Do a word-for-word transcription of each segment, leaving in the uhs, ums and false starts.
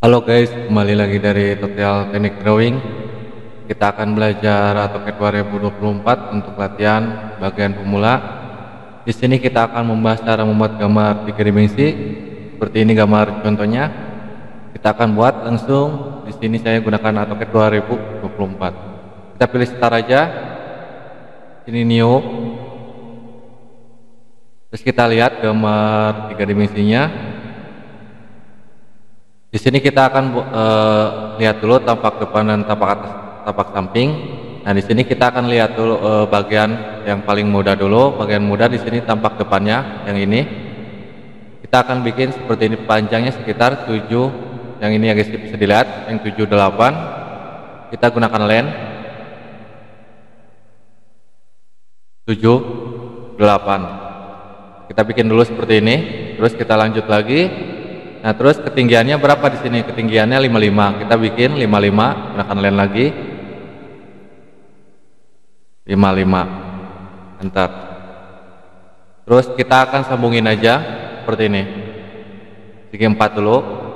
Halo guys, kembali lagi dari tutorial teknik drawing. Kita akan belajar AutoCAD dua ribu dua puluh empat untuk latihan bagian pemula. Di sini kita akan membahas cara membuat gambar tiga dimensi. Seperti ini gambar contohnya. Kita akan buat langsung. Di sini saya gunakan AutoCAD dua ribu dua puluh empat. Kita pilih start aja. Ini new. Terus kita lihat gambar tiga dimensinya. Di sini kita akan uh, lihat dulu tampak depan dan tampak atas, tampak samping. Nah, di sini kita akan lihat dulu uh, bagian yang paling mudah dulu. Bagian mudah di sini tampak depannya yang ini. Kita akan bikin seperti ini, panjangnya sekitar tujuh. Yang ini ya guys, bisa dilihat yang tujuh delapan. Kita gunakan len tujuh delapan. Kita bikin dulu seperti ini. Terus kita lanjut lagi. Nah, terus ketinggiannya berapa di sini? Ketinggiannya lima puluh lima. Kita bikin lima puluh lima, gunakan len lagi. lima puluh lima. Enter. Terus kita akan sambungin aja seperti ini. Segi empat dulu.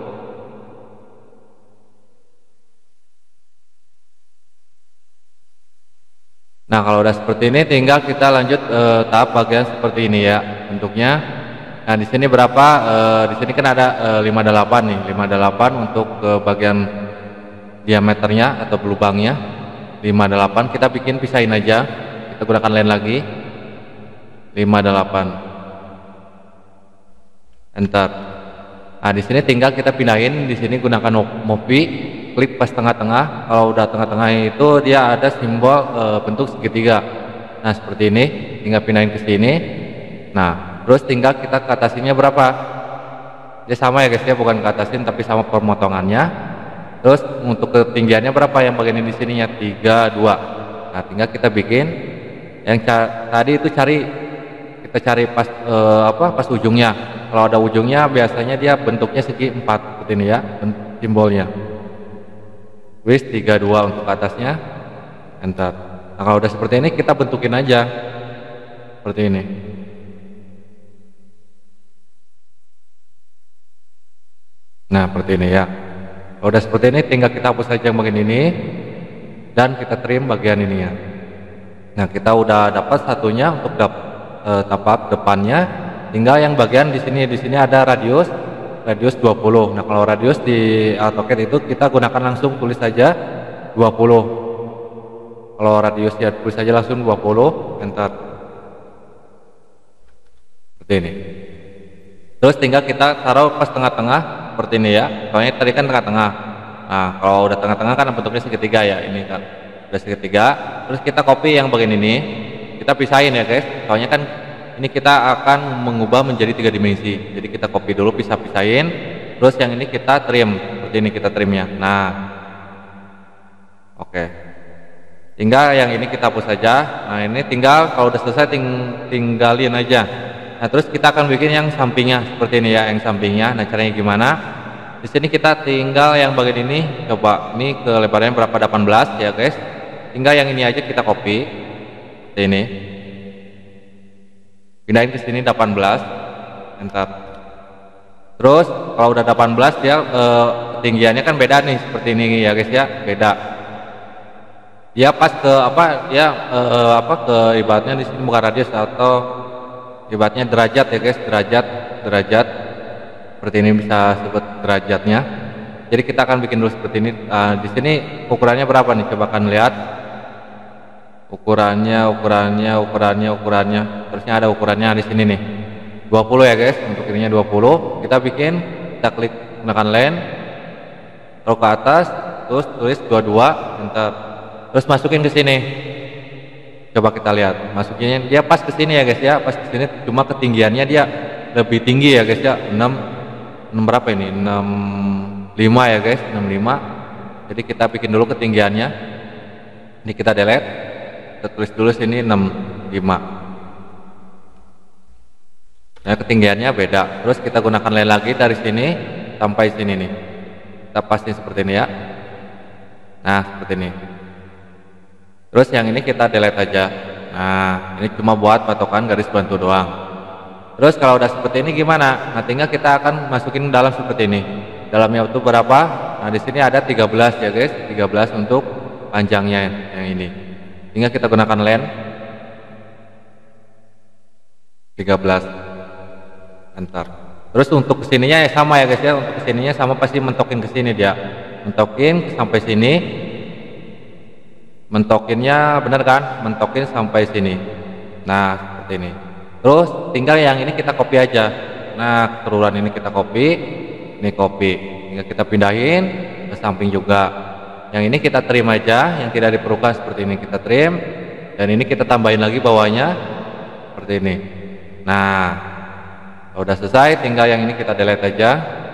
Nah, kalau udah seperti ini tinggal kita lanjut eh, tahap bagian seperti ini ya bentuknya. Nah, di sini berapa? E, di sini kan ada e, lima puluh delapan nih, lima puluh delapan untuk ke bagian diameternya atau lubangnya. lima puluh delapan kita bikin pisahin aja. Kita gunakan len lagi. lima puluh delapan. Enter. Nah, di sini tinggal kita pindahin, di sini gunakan movie, klik pas tengah-tengah. Kalau udah tengah-tengah itu dia ada simbol e, bentuk segitiga. Nah, seperti ini, tinggal pindahin ke sini. Nah, terus tinggal kita ke atasinnya berapa? Dia sama ya guys ya, bukan ke atasin tapi sama pemotongannya. Terus untuk ketinggiannya berapa yang bagian ini di sininya? tiga dua. Nah, tinggal kita bikin yang tadi itu cari kita cari pas eh, apa? Pas ujungnya. Kalau ada ujungnya biasanya dia bentuknya segi empat seperti ini ya, simbolnya. Wis tiga dua untuk atasnya. Enter. Nah, kalau udah seperti ini kita bentukin aja. Seperti ini. Nah, seperti ini ya. Kalau udah seperti ini tinggal kita hapus saja yang bagian ini dan kita trim bagian ini ya. Nah, kita udah dapat satunya untuk dap, e, tapak depannya. Tinggal yang bagian di sini di sini ada radius radius dua puluh. Nah, kalau radius di AutoCAD itu kita gunakan langsung tulis saja dua puluh. Kalau radius ya tulis saja langsung dua puluh, enter. Seperti ini. Terus tinggal kita taruh pas tengah-tengah seperti ini ya, soalnya tadi kan tengah-tengah. Nah, kalau udah tengah-tengah kan bentuknya segitiga ya, ini kan udah segitiga. Terus kita copy yang bagian ini, kita pisahin ya guys, soalnya kan ini kita akan mengubah menjadi tiga dimensi. Jadi kita copy dulu, pisah-pisahin. Terus yang ini kita trim, seperti ini kita trimnya. Nah, oke. Tinggal yang ini kita hapus saja. Nah, ini tinggal kalau udah selesai ting tinggalin aja. Nah, terus kita akan bikin yang sampingnya seperti ini ya, yang sampingnya. Nah, caranya gimana? Di sini kita tinggal yang bagian ini, coba ini ke lebarnya berapa? delapan belas ya guys. Tinggal yang ini aja kita copy seperti ini. Pindahin ke sini delapan belas. Enter. Terus kalau udah delapan belas dia eh, ketinggiannya kan beda nih seperti ini ya guys ya, beda. Dia pas ke apa? Ya eh, apa ke ibaratnya di sini bukan radius atau ibaratnya derajat ya guys, derajat derajat seperti ini, bisa sebut derajatnya. Jadi kita akan bikin dulu seperti ini. Uh, di sini ukurannya berapa nih? Coba kan lihat ukurannya, ukurannya, ukurannya, ukurannya. Terusnya ada ukurannya di sini nih, dua puluh ya guys. Untuk ininya dua puluh. Kita bikin, kita klik gunakan len, taruh ke atas, terus tulis dua puluh dua, enter. Terus masukin ke sini. Coba kita lihat, masukinnya dia pas ke sini ya guys ya, pas ke sini, cuma ketinggiannya dia lebih tinggi ya guys ya, enam, enam berapa ini? enam puluh lima ya guys, enam puluh lima. Jadi kita bikin dulu ketinggiannya. Ini kita delete. Kita tulis dulu sini enam puluh lima. Nah, ketinggiannya beda. Terus kita gunakan len lagi dari sini sampai sini nih. Kita pastiin seperti ini ya. Nah, seperti ini. Terus yang ini kita delete aja. Nah, ini cuma buat patokan garis bantu doang. Terus kalau udah seperti ini gimana? Nah, tinggal kita akan masukin dalam seperti ini. dalamnya itu berapa? Nah, di sini ada tiga belas ya guys, tiga belas untuk panjangnya yang ini. Tinggal kita gunakan len tiga belas, enter. Terus untuk kesininya ya sama ya guys ya, untuk kesininya sama, pasti mentokin ke sini dia, mentokin sampai sini, mentokinnya bener kan, mentokin sampai sini. Nah seperti ini. Terus tinggal yang ini kita copy aja. Nah keturunan ini kita copy, ini copy, tinggal kita pindahin ke samping juga. Yang ini kita trim aja, yang tidak diperlukan seperti ini kita trim, dan ini kita tambahin lagi bawahnya seperti ini. Nah udah selesai, tinggal yang ini kita delete aja.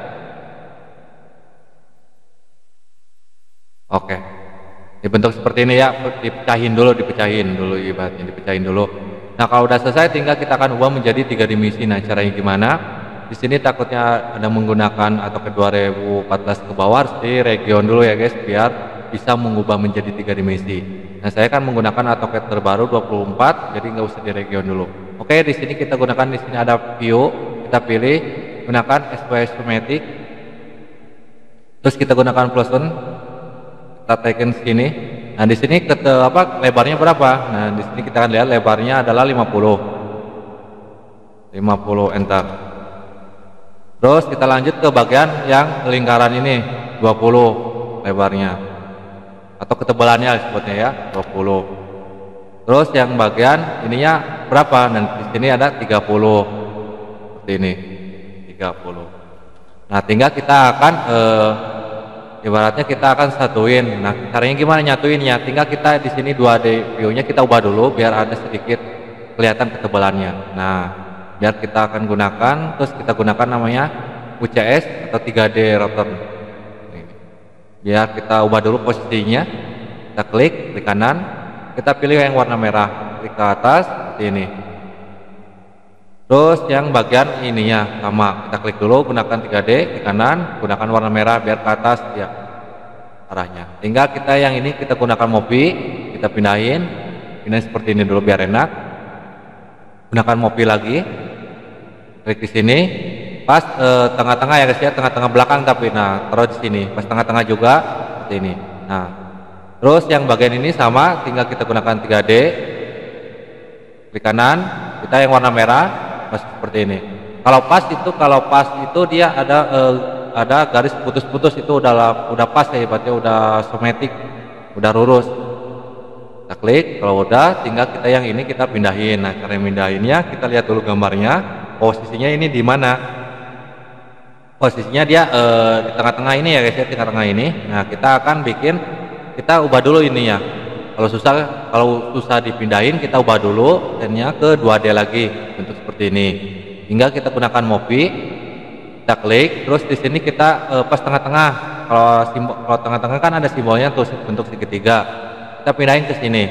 Oke, dibentuk seperti ini ya, dipecahin dulu, dipecahin dulu ibaratnya, dipecahin dulu. Nah kalau udah selesai, tinggal kita akan ubah menjadi tiga dimensi. Nah caranya gimana? Di sini takutnya ada menggunakan atau ke dua ribu empat belas ke bawah, harus di region dulu ya guys, biar bisa mengubah menjadi tiga dimensi. Nah saya kan menggunakan AutoCAD terbaru dua puluh empat, jadi nggak usah di region dulu. Oke, di sini kita gunakan, di sini ada view, kita pilih gunakan S Y schematic, terus kita gunakan plus one, kita tekan sini. Nah di sini ke apa lebarnya berapa? Nah di sini kita akan lihat lebarnya adalah lima puluh, lima puluh, enter. Terus kita lanjut ke bagian yang lingkaran ini, dua puluh lebarnya atau ketebalannya sebutnya ya, dua puluh. Terus yang bagian ininya berapa? Dan di sini ada tiga puluh. Seperti ini, tiga puluh. Nah tinggal kita akan eh, ibaratnya kita akan satuin. Nah caranya gimana nyatuinnya? Tinggal kita di sini dua D view-nya kita ubah dulu biar ada sedikit kelihatan ketebalannya. Nah biar kita akan gunakan, terus kita gunakan namanya U C S atau tiga D rotor. Biar kita ubah dulu posisinya, kita klik di kanan, kita pilih yang warna merah, klik ke atas seperti ini. Terus yang bagian ininya sama, kita klik dulu, gunakan tiga D di kanan, gunakan warna merah biar ke atas ya arahnya. Tinggal kita yang ini kita gunakan Mopi, kita pindahin, pindahin seperti ini dulu biar enak. Gunakan Mopi lagi, klik di sini, pas tengah-tengah ya guys ya, tengah-tengah belakang tapi nah taruh di sini, pas tengah-tengah juga seperti ini. Nah, terus yang bagian ini sama, tinggal kita gunakan tiga D, klik kanan, kita yang warna merah, pas seperti ini. Kalau pas itu, kalau pas itu dia ada eh, ada garis putus-putus, itu udah udah pas ya, ibaratnya udah somatic, udah lurus. Kita klik, kalau udah tinggal kita yang ini kita pindahin. Nah cara pindahinnya kita lihat dulu gambarnya. Posisinya ini di mana? Posisinya dia eh, di tengah-tengah ini ya guys ya, tengah-tengah ini. Nah kita akan bikin, kita ubah dulu ini ya. Kalau susah, kalau susah dipindahin, kita ubah dulu dannya ke dua D lagi, bentuk seperti ini. Hingga kita gunakan Mopi, kita klik, terus di sini kita eh, pas tengah-tengah. Kalau simbol, kalau tengah-tengah kan ada simbolnya tuh bentuk segitiga. Kita pindahin ke sini.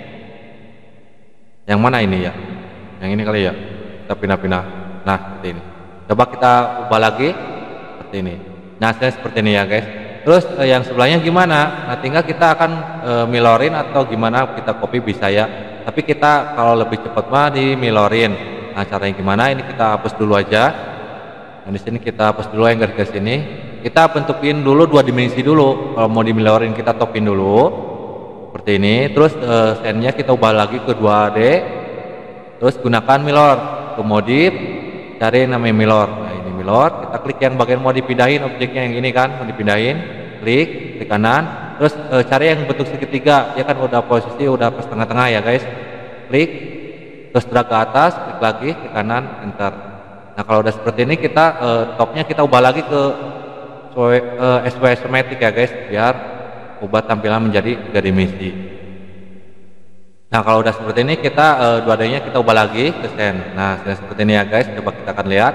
Yang mana ini ya? Yang ini kali ya. Kita pindah-pindah. Nah seperti ini. Coba kita ubah lagi seperti ini. Nah saya seperti ini ya guys. Terus eh, yang sebelahnya gimana? Nah tinggal kita akan eh, milorin atau gimana, kita copy bisa ya. Tapi kita kalau lebih cepat mah di milorin. Nah caranya gimana? Ini kita hapus dulu aja. Nah di sini kita hapus dulu yang garis ini. Kita bentukin dulu dua dimensi dulu. Kalau mau di milorin kita topin dulu seperti ini. Terus eh, sendnya kita ubah lagi ke dua D. Terus gunakan milor. Ke modif, cari namanya milor. Nah ini milor, kita klik yang bagian mau dipindahin objeknya yang ini kan, mau dipindahin, klik klik kanan, terus e, cari yang bentuk segitiga, ya kan udah posisi udah pas tengah-tengah ya guys, klik, terus drag ke atas, klik lagi ke kanan, enter. Nah kalau udah seperti ini kita e, topnya kita ubah lagi ke e, S Y schematic ya guys, biar ubah tampilan menjadi tiga dimensi. Nah kalau udah seperti ini kita e, dua D-nya kita ubah lagi ke send. Nah seperti ini ya guys, coba kita akan lihat.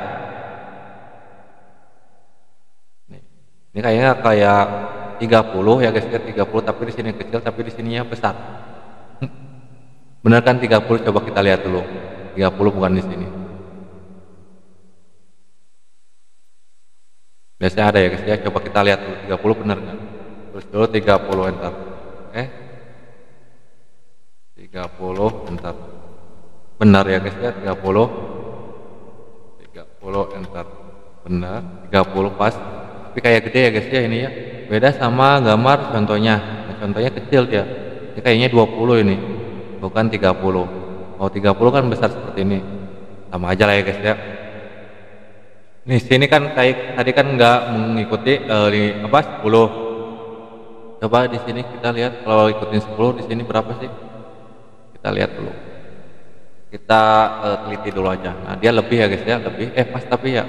Ini kayaknya kayak tiga puluh ya guys, tiga puluh tapi di sini kecil, tapi di sininya besar. Benar kan tiga puluh? Coba kita lihat dulu. tiga puluh bukan di sini. Biasanya ada ya guys ya, coba kita lihat dulu tiga puluh benar nggak? Terus dulu tiga puluh, enter. Oke. tiga puluh, enter. Benar ya guys ya, tiga puluh. tiga puluh, enter. Benar, tiga puluh pas. tapi kayak gede ya guys ya ini ya. Beda sama gambar contohnya. Nah, contohnya kecil dia. Ini kayaknya dua puluh ini, bukan tiga puluh. Oh, tiga puluh kan besar seperti ini. Sama aja lah ya guys ya. Nih sini kan kayak tadi kan nggak mengikuti uh, apa sepuluh. Coba di sini kita lihat kalau ikutin sepuluh di sini berapa sih? Kita lihat dulu. Kita uh, teliti dulu aja. Nah, dia lebih ya guys ya, lebih. Eh, pas tapi ya.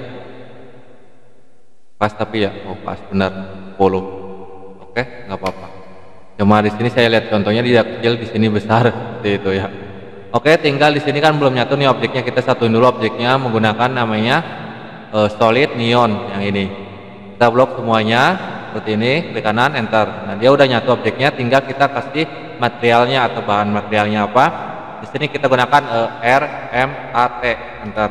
Pas tapi ya. Oh, pas benar sepuluh. Oke, nggak apa-apa. Cuma di sini saya lihat contohnya dia kecil, di sini besar seperti itu ya. Oke, tinggal di sini kan belum nyatu nih objeknya. Kita satuin dulu objeknya menggunakan namanya uh, solid neon yang ini. Kita blok semuanya seperti ini, klik kanan, enter. Nah, dia udah nyatu objeknya, tinggal kita kasih materialnya atau bahan materialnya apa. Di sini kita gunakan uh, R M A T, enter.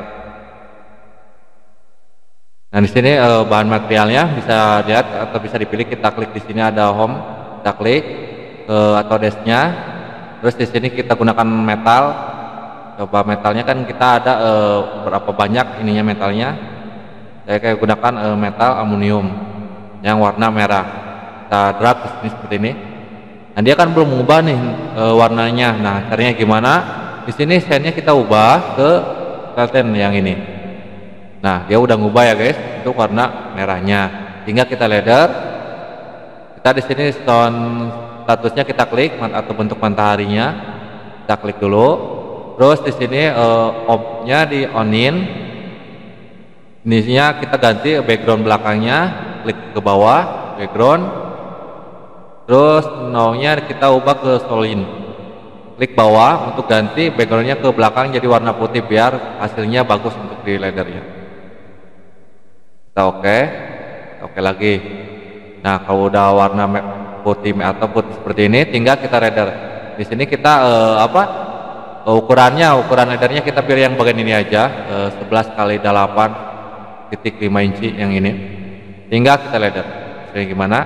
Nah, di sini uh, bahan materialnya bisa lihat atau bisa dipilih. Kita klik di sini ada home, kita klik uh, atau dashnya. Terus di sini kita gunakan metal. Coba metalnya kan kita ada uh, berapa banyak ininya metalnya. Saya kayak gunakan uh, metal aluminium yang warna merah. Kita drag ke sini seperti ini. Nah, dia kan belum mengubah nih e, warnanya. Nah, caranya gimana? Di sini shade-nya kita ubah ke Kelten yang ini. Nah, dia udah ngubah ya guys untuk warna merahnya. Tinggal kita ladder. Kita di sini sound statusnya kita klik atau bentuk mataharinya. Kita klik dulu. Terus di sini e, off-nya di on-in. Inisinya kita ganti background belakangnya. Klik ke bawah background, terus now-nya kita ubah ke solid. Klik bawah untuk ganti backgroundnya ke belakang jadi warna putih biar hasilnya bagus untuk di laddernya. Kita oke, okay. oke okay lagi. Nah, kalau udah warna putih atau putih seperti ini, tinggal kita ladder. Di sini kita uh, apa uh, ukurannya, ukuran laddernya kita pilih yang bagian ini aja, uh, sebelas kali delapan titik lima inci yang ini. Tinggal kita ladder. Jadi gimana?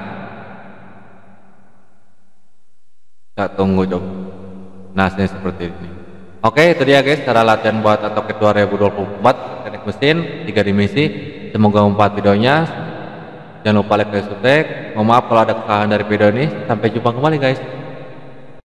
Kita tunggu coba. Nah, ini seperti ini. Oke, itu dia guys cara latihan buat AutoCAD dua ribu dua puluh empat teknik mesin tiga dimensi. Semoga membantu videonya. Jangan lupa like dan subscribe. Mohon maaf kalau ada kesalahan dari video ini. Sampai jumpa kembali guys.